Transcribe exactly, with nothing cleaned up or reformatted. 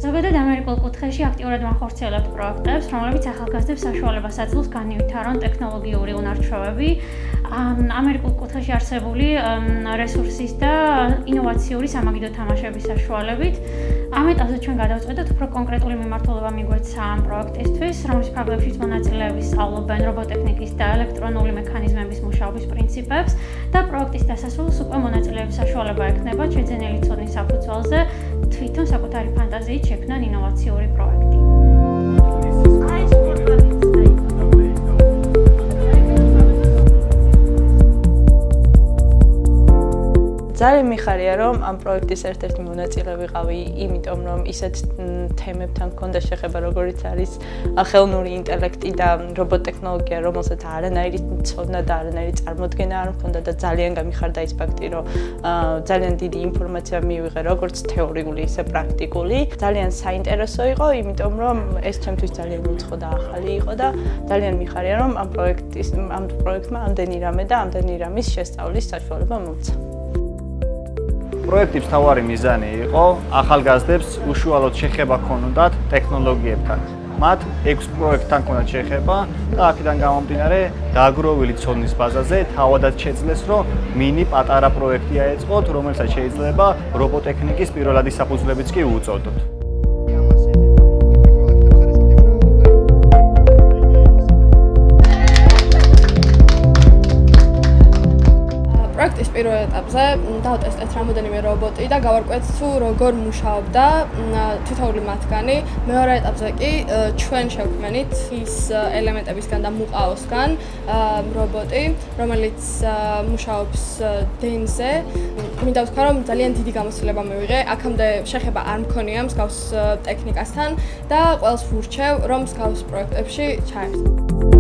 ზოგადად ამერიკულ კუთხეში აქტიურად ვახორციელებთ პროექტებს, რომლებიც ახალგაზრდებს საშუალებას აძლევს განივითარონ ტექნოლოგიური უნარჩვევები, ამერიკულ კუთხეში არსებული რესურსის და ინოვაციური სამაგიდო თამაშების საშუალებით. ამ ეტაპზე ჩვენ გადავწყვეტეთ უფრო კონკრეტული მიმართულება მიგვეცა ამ პროექტისთვის, რომლის ფარგლებშიც მონაწილეები სწავლობენ რობოტექნიკის და ელექტრონული მექანიზმების მუშაობის პრინციპებს და პროექტის დასასრულს უკვე მონაწილეების საშუალება ექნება შეძენილი ცოდნის საფუძველზე თვითონ საკუთარი ფანტაზიით შექმნან ინოვაციური პროექტი. ძალიან მიხარია რომ ამ პროექტის ერთ-ერთი მონაწილე ვიყავი, იმიტომ რომ ისეთ თემებთან მქონდა შეხება, როგორიც არის ხელოვნური ინტელექტი და რობოტექნოლოგია, რომელსაც არანაირი ცოდნა და არანაირი წარმოდგენა არ მქონდა და ძალიან გამიხარდა ის ფაქტი, რომ ძალიან დიდი ინფორმაცია მივიღე, როგორც თეორიული, ისე პრაქტიკული. ძალიან საინტერესო იყო, იმიტომ რომ ეს ჩემთვის ძალიან უცხო და ახალი იყო და ძალიან მიხარია რომ ამ პროექტის ამ პროექტმა ამდენი რამე და ამდენი რამის შესწავლის საშუალება მომცა. პროექტის მთავარი მიზანი იყო ახალგაზრდებს უშუალოდ შეხება ჰქონოდათ ტექნოლოგიებთან. მათ ექვს პროექტთან ჰქონდათ შეხება და აქედან გამომდინარე დააგროვილი ცოდნის ბაზაზე თავადაც შეძლეს, რომ მინი პატარა პროექტი აეწყოთ, რომელსაც შეიძლება რობოტექნიკის პირველადი საფუძვლებიც კი უწოდოთ. პროექტის პირველ ეტაპზე დავტესტეთ რამოდენიმე რობოტი და გავარკვიეთ თუ როგორ მუშაობდა თითოეული მათგანი. მეორე ეტაპზე კი ჩვენ შევქმნით ის ელემენტებისგან და მუყაოსგან რობოტი, რომელიც მუშაობს დენზე. მინდა ვთქვა, რომ ძალიან დიდი გამოცდილება მივიღე. აქამდე შეხება არ მქონია მსგავს ტექნიკასთან და ყველს ვურჩევ, რომ მსგავს პროექტებში ჩაერთო.